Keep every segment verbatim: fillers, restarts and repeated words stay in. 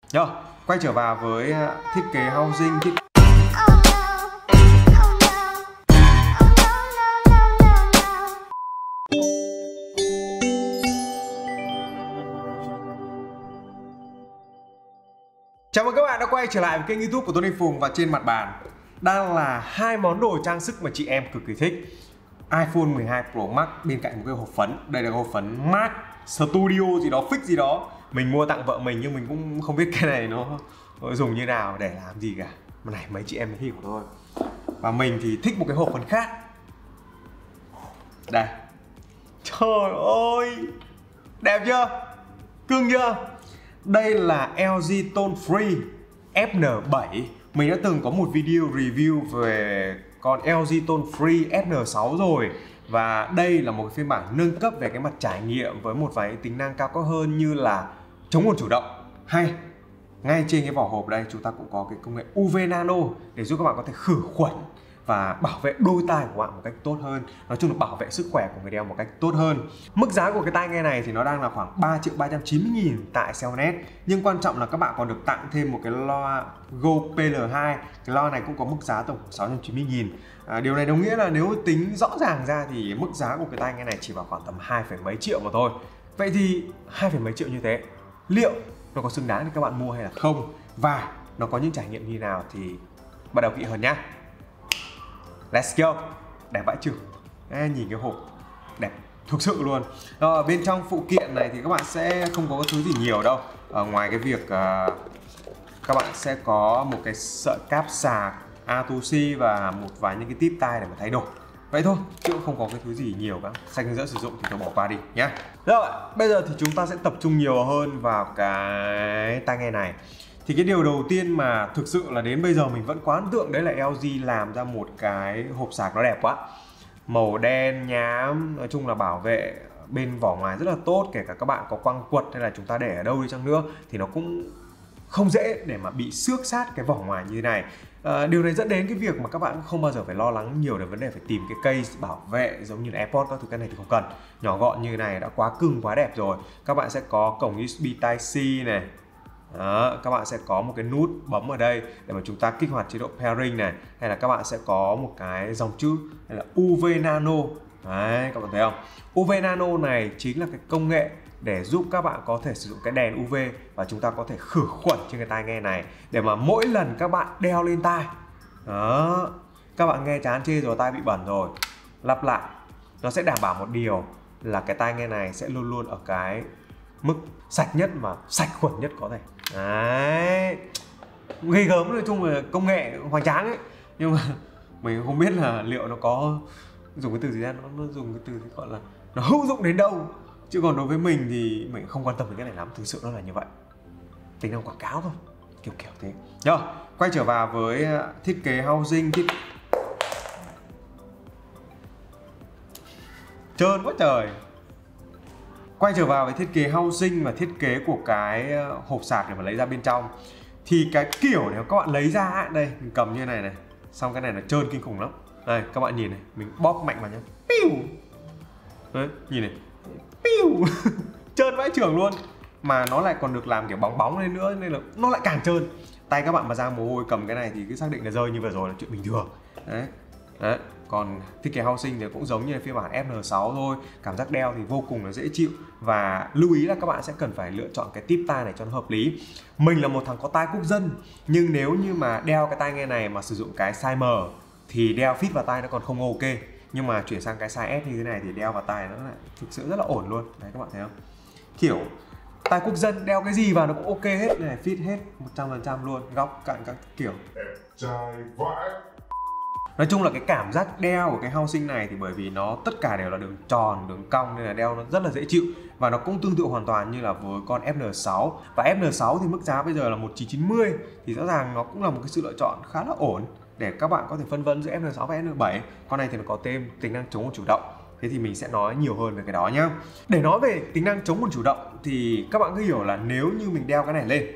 Rồi, quay trở vào với thiết kế housing thiết... Chào mừng các bạn đã quay trở lại với kênh YouTube của Tony Phùng. Và trên mặt bàn đang là hai món đồ trang sức mà chị em cực kỳ thích. iPhone mười hai Pro Max bên cạnh một cái hộp phấn. Đây là hộp phấn Max Studio gì đó, fix gì đó. Mình mua tặng vợ mình nhưng mình cũng không biết cái này nó, nó dùng như nào để làm gì cả. Mà này mấy chị em mới hiểu thôi. Và mình thì thích một cái hộp phấn khác. Đây. Trời ơi, đẹp chưa? Cưng chưa? Đây là lờ giê Tone Free ép en bảy. Mình đã từng có một video review về con lờ giê Tone Free ép en sáu rồi. Và đây là một phiên bản nâng cấp về cái mặt trải nghiệm với một vài tính năng cao cấp hơn như là chống nguồn chủ động. Hay ngay trên cái vỏ hộp đây chúng ta cũng có cái công nghệ u vê Nano để giúp các bạn có thể khử khuẩn và bảo vệ đôi tai của bạn một cách tốt hơn. Nói chung là bảo vệ sức khỏe của người đeo một cách tốt hơn. Mức giá của cái tai nghe này thì nó đang là khoảng ba triệu ba trăm chín mươi nghìn tại Cellnet. Nhưng quan trọng là các bạn còn được tặng thêm một cái loa Go pê lờ hai. Cái loa này cũng có mức giá tổng sáu trăm chín mươi nghìn. à, Điều này đồng nghĩa là nếu tính rõ ràng ra thì mức giá của cái tai nghe này chỉ vào khoảng tầm hai phẩy mấy triệu mà thôi. Vậy thì hai phẩy mấy triệu như thế, liệu nó có xứng đáng để các bạn mua hay là không? Và nó có những trải nghiệm như nào thì bắt đầu kỹ hơn nhá. Let's go. Đẹp vãi chưởng. À, nhìn cái hộp đẹp thực sự luôn. Ở bên trong phụ kiện này thì các bạn sẽ không có cái thứ gì nhiều đâu. Ở ngoài cái việc uh, các bạn sẽ có một cái sợi cáp sạc a to C và một vài những cái tip tai để mà thay đổi. Vậy thôi, chứ không có cái thứ gì nhiều cả. Sách hướng dẫn sử dụng thì tôi bỏ qua đi nhé. Rồi, bây giờ thì chúng ta sẽ tập trung nhiều hơn vào cái tai nghe này. Thì cái điều đầu tiên mà thực sự là đến bây giờ mình vẫn quá ấn tượng đấy là lờ giê làm ra một cái hộp sạc nó đẹp quá. Màu đen nhám, nói chung là bảo vệ bên vỏ ngoài rất là tốt. Kể cả các bạn có quăng quật hay là chúng ta để ở đâu đi chăng nữa thì nó cũng không dễ để mà bị xước sát cái vỏ ngoài như thế này. à, Điều này dẫn đến cái việc mà các bạn không bao giờ phải lo lắng nhiều về vấn đề phải tìm cái case bảo vệ giống như là AirPods các thứ. Cái này thì không cần, nhỏ gọn như thế này đã quá cưng quá đẹp rồi. Các bạn sẽ có cổng u ét bê Type-C này. Đó, các bạn sẽ có một cái nút bấm ở đây để mà chúng ta kích hoạt chế độ pairing này, hay là các bạn sẽ có một cái dòng chữ hay là u vê Nano. Đấy, các bạn thấy không? u vê Nano này chính là cái công nghệ để giúp các bạn có thể sử dụng cái đèn u vê và chúng ta có thể khử khuẩn trên cái tai nghe này để mà mỗi lần các bạn đeo lên tai, đó, các bạn nghe chán chê rồi, tai bị bẩn rồi, lắp lại nó sẽ đảm bảo một điều là cái tai nghe này sẽ luôn luôn ở cái mức sạch nhất mà sạch khuẩn nhất có thể. Đấy, ghê gớm. Nói chung là công nghệ hoành tráng ấy, nhưng mà mình không biết là liệu nó có dùng cái từ gì ra, nó, nó dùng cái từ gọi là nó hữu dụng đến đâu. Chứ còn đối với mình thì mình không quan tâm đến cái này lắm, thực sự nó là như vậy, tính năng quảng cáo thôi, kiểu kiểu thế. Rồi, quay trở vào với thiết kế housing. Thiết... trơn quá trời. Quay trở vào với thiết kế housing và thiết kế của cái hộp sạc để mà lấy ra bên trong. Thì cái kiểu nếu các bạn lấy ra ấy, đây mình cầm như này này, xong cái này là trơn kinh khủng lắm. Đây các bạn nhìn này, mình bóp mạnh vào nhá, piu. Đấy, nhìn này, piu. Trơn vãi chưởng luôn. Mà nó lại còn được làm kiểu bóng bóng lên nữa nên là nó lại càng trơn. Tay các bạn mà ra mồ hôi cầm cái này thì cứ xác định là rơi như vừa rồi là chuyện bình thường. Đấy. Đấy. Còn thiết kế housing thì cũng giống như là phiên bản ép en sáu thôi. Cảm giác đeo thì vô cùng là dễ chịu. Và lưu ý là các bạn sẽ cần phải lựa chọn cái tip tai này cho nó hợp lý. Mình là một thằng có tai quốc dân, nhưng nếu như mà đeo cái tai nghe này mà sử dụng cái size M thì đeo fit vào tai nó còn không ok. Nhưng mà chuyển sang cái size S như thế này thì đeo vào tai nó lại thực sự rất là ổn luôn. Đấy các bạn thấy không? Kiểu tai quốc dân đeo cái gì vào nó cũng ok hết này, fit hết một trăm phần trăm luôn, góc cạnh các kiểu. Trai vãi. Nói chung là cái cảm giác đeo của cái housing này thì bởi vì nó tất cả đều là đường tròn, đường cong nên là đeo nó rất là dễ chịu. Và nó cũng tương tự hoàn toàn như là với con ép en sáu. Và ép en sáu thì mức giá bây giờ là một nghìn chín trăm chín mươi. Thì rõ ràng nó cũng là một cái sự lựa chọn khá là ổn để các bạn có thể phân vân giữa ép en sáu và ép en bảy. Con này thì nó có thêm tính năng chống nguồn chủ động. Thế thì mình sẽ nói nhiều hơn về cái đó nhá. Để nói về tính năng chống nguồn chủ động thì các bạn cứ hiểu là nếu như mình đeo cái này lên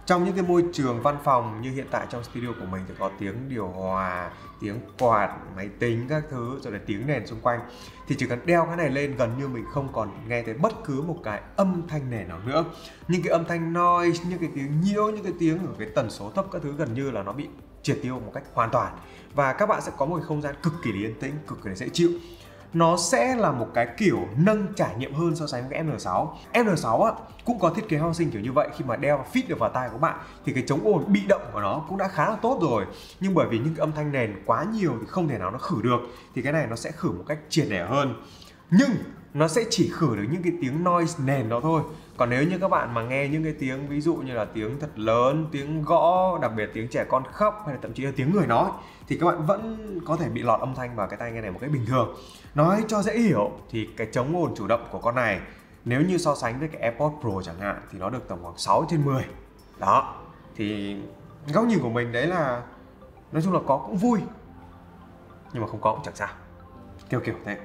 Trong những cái môi trường văn phòng như hiện tại trong studio của mình thì có tiếng điều hòa, tiếng quạt, máy tính các thứ, rồi là tiếng nền xung quanh. Thì chỉ cần đeo cái này lên gần như mình không còn nghe thấy bất cứ một cái âm thanh nền nào nữa. Những cái âm thanh noise, những cái tiếng nhiễu, những cái tiếng ở cái tần số thấp các thứ gần như là nó bị triệt tiêu một cách hoàn toàn. Và các bạn sẽ có một cái không gian cực kỳ yên tĩnh, cực kỳ dễ chịu. Nó sẽ là một cái kiểu nâng trải nghiệm hơn so sánh với cái em en sáu. em en sáu á, cũng có thiết kế housing kiểu như vậy, khi mà đeo và fit được vào tai của bạn thì cái chống ồn bị động của nó cũng đã khá là tốt rồi. Nhưng bởi vì những cái âm thanh nền quá nhiều thì không thể nào nó khử được, thì cái này nó sẽ khử một cách triệt để hơn. Nhưng nó sẽ chỉ khử được những cái tiếng noise nền đó thôi. Còn nếu như các bạn mà nghe những cái tiếng ví dụ như là tiếng thật lớn, tiếng gõ, đặc biệt tiếng trẻ con khóc hay là thậm chí là tiếng người nói, thì các bạn vẫn có thể bị lọt âm thanh vào cái tai nghe này một cách bình thường. Nói cho dễ hiểu thì cái chống ồn chủ động của con này, nếu như so sánh với cái AirPods Pro chẳng hạn, thì nó được tầm khoảng sáu trên mười. Đó, thì góc nhìn của mình đấy là nói chung là có cũng vui, nhưng mà không có cũng chẳng sao, kiểu kiểu thế.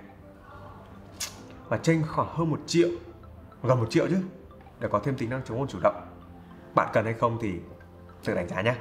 Và chênh khoảng hơn một triệu, gần một triệu chứ, để có thêm tính năng chống ồn chủ động. Bạn cần hay không thì tự đánh giá nhé.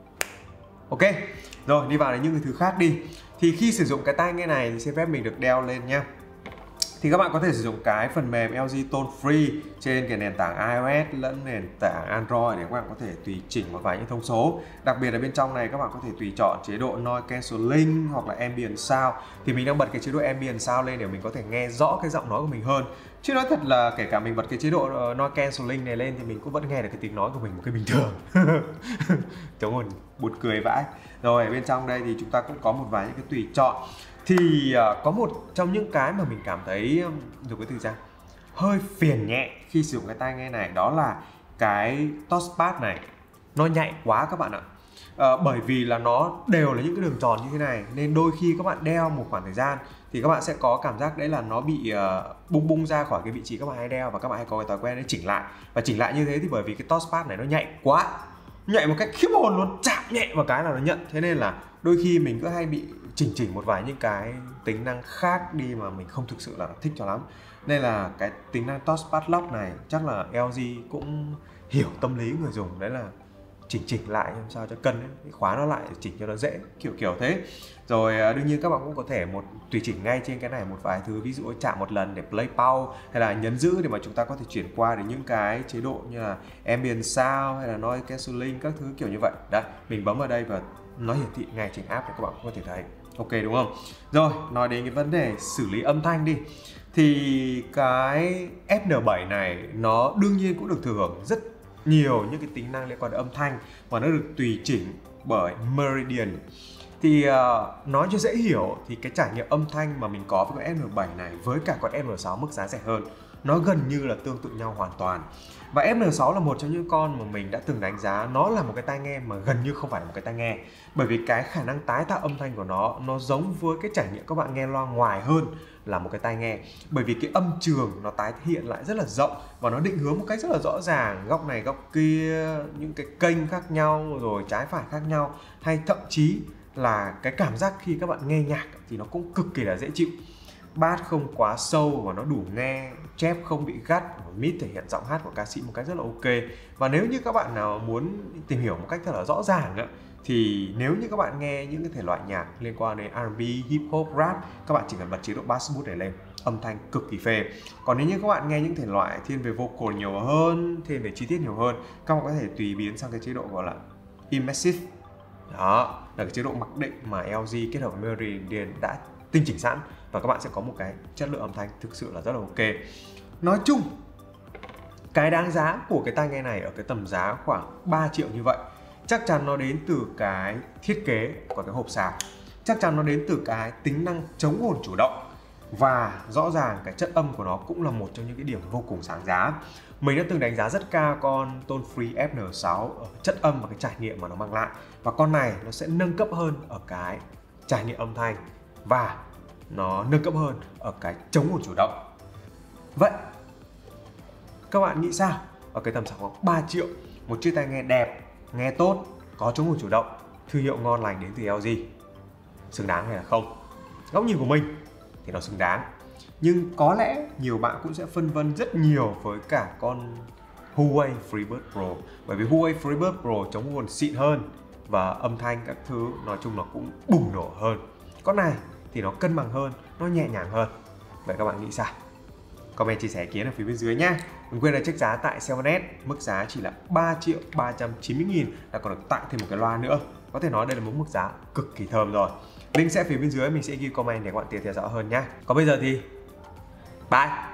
Ok, rồi đi vào đến những cái thứ khác đi. Thì khi sử dụng cái tai nghe này thì xin phép mình được đeo lên nhé. Thì các bạn có thể sử dụng cái phần mềm lờ giê Tone Free trên cái nền tảng iOS lẫn nền tảng Android để các bạn có thể tùy chỉnh một vài những thông số. Đặc biệt là bên trong này các bạn có thể tùy chọn chế độ Noise Cancelling hoặc là Ambient Sound. Thì mình đang bật cái chế độ Ambient Sound lên để mình có thể nghe rõ cái giọng nói của mình hơn. Chứ nói thật là kể cả mình bật cái chế độ Noise Cancelling này lên thì mình cũng vẫn nghe được cái tiếng nói của mình một cái bình thường. Chống ồn buồn cười vãi. Rồi bên trong đây thì chúng ta cũng có một vài những cái tùy chọn. Thì uh, có một trong những cái mà mình cảm thấy um, dùng cái từ ra hơi phiền nhẹ khi sử dụng cái tai nghe này, đó là cái touchpad này nó nhạy quá các bạn ạ. Uh, bởi vì là nó đều là những cái đường tròn như thế này, nên đôi khi các bạn đeo một khoảng thời gian thì các bạn sẽ có cảm giác đấy là nó bị uh, bung bung ra khỏi cái vị trí các bạn hay đeo, và các bạn hay có cái thói quen để chỉnh lại. Và chỉnh lại như thế thì bởi vì cái touchpad này nó nhạy quá, nhạy một cách khiếp hồn luôn, chạm nhẹ vào cái là nó nhận. Thế nên là đôi khi mình cứ hay bị chỉnh chỉnh một vài những cái tính năng khác đi mà mình không thực sự là thích cho lắm. Nên là cái tính năng touchpad lock này chắc là lờ giê cũng hiểu tâm lý người dùng, đấy là chỉnh chỉnh lại làm sao cho cân ấy, khóa nó lại chỉnh cho nó dễ, kiểu kiểu thế. Rồi đương nhiên các bạn cũng có thể một tùy chỉnh ngay trên cái này một vài thứ, ví dụ chạm một lần để play pause, hay là nhấn giữ để mà chúng ta có thể chuyển qua đến những cái chế độ như là ambient sound hay là noise cancelling các thứ kiểu như vậy. Đấy, mình bấm vào đây và nó hiển thị ngay trên app để các bạn cũng có thể thấy. Ok đúng không? Rồi, nói đến cái vấn đề xử lý âm thanh đi. Thì cái ép en bảy này nó đương nhiên cũng được thừa hưởng rất nhiều những cái tính năng liên quan đến âm thanh, và nó được tùy chỉnh bởi Meridian. Thì uh, nói cho dễ hiểu thì cái trải nghiệm âm thanh mà mình có với con ép en bảy này với cả con ép en sáu mức giá rẻ hơn, nó gần như là tương tự nhau hoàn toàn. Và ép en sáu là một trong những con mà mình đã từng đánh giá nó là một cái tai nghe mà gần như không phải là một cái tai nghe, bởi vì cái khả năng tái tạo âm thanh của nó nó giống với cái trải nghiệm các bạn nghe loa ngoài hơn là một cái tai nghe. Bởi vì cái âm trường nó tái hiện lại rất là rộng và nó định hướng một cách rất là rõ ràng, góc này góc kia, những cái kênh khác nhau, rồi trái phải khác nhau, hay thậm chí là cái cảm giác khi các bạn nghe nhạc thì nó cũng cực kỳ là dễ chịu. Bass không quá sâu và nó đủ nghe, chép không bị gắt, mid thể hiện giọng hát của ca sĩ một cách rất là ok. Và nếu như các bạn nào muốn tìm hiểu một cách thật là rõ ràng á, thì nếu như các bạn nghe những cái thể loại nhạc liên quan đến R and B, hip hop, rap, các bạn chỉ cần bật chế độ bass boost này lên, âm thanh cực kỳ phê. Còn nếu như các bạn nghe những thể loại thiên về vocal nhiều hơn, thiên về chi tiết nhiều hơn, các bạn có thể tùy biến sang cái chế độ gọi là immersive. Đó là cái chế độ mặc định mà lờ giê kết hợp với Meridian đã tinh chỉnh sẵn, và các bạn sẽ có một cái chất lượng âm thanh thực sự là rất là ok. Nói chung, cái đáng giá của cái tai nghe này ở cái tầm giá khoảng ba triệu như vậy, chắc chắn nó đến từ cái thiết kế của cái hộp sạc, chắc chắn nó đến từ cái tính năng chống ồn chủ động, và rõ ràng cái chất âm của nó cũng là một trong những cái điểm vô cùng sáng giá. Mình đã từng đánh giá rất cao con Tone Free ép en sáu ở chất âm và cái trải nghiệm mà nó mang lại, và con này nó sẽ nâng cấp hơn ở cái trải nghiệm âm thanh và nó nâng cấp hơn ở cái chống ồn chủ động. Vậy các bạn nghĩ sao? Ở cái tầm giá khoảng ba triệu, một chiếc tai nghe đẹp, nghe tốt, có chống ồn chủ động, thương hiệu ngon lành đến từ lờ giê, xứng đáng hay là không? Góc nhìn của mình thì nó xứng đáng, nhưng có lẽ nhiều bạn cũng sẽ phân vân rất nhiều với cả con Huawei FreeBuds Pro. Bởi vì Huawei FreeBuds Pro chống ồn xịn hơn và âm thanh các thứ nói chung nó cũng bùng nổ hơn. Con này thì nó cân bằng hơn, nó nhẹ nhàng hơn. Vậy các bạn nghĩ sao? Comment chia sẻ ý kiến ở phía bên dưới nhé. Đừng quên là check giá tại Seven S, mức giá chỉ là ba triệu ba trăm chín mươi nghìn, là còn được tặng thêm một cái loa nữa. Có thể nói đây là một mức giá cực kỳ thơm rồi. Link sẽ phía bên dưới, mình sẽ ghi comment để các bạn tiện theo dõi hơn nhé. Còn bây giờ thì bye.